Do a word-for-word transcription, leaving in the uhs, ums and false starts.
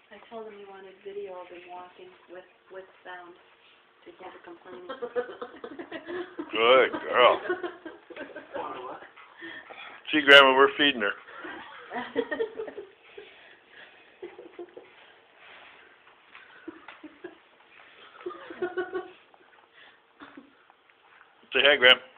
I told him you wanted video of him walking with, with sound to hear the complaining. Good girl. See, Grandma, we're feeding her. Say hi, Grandma.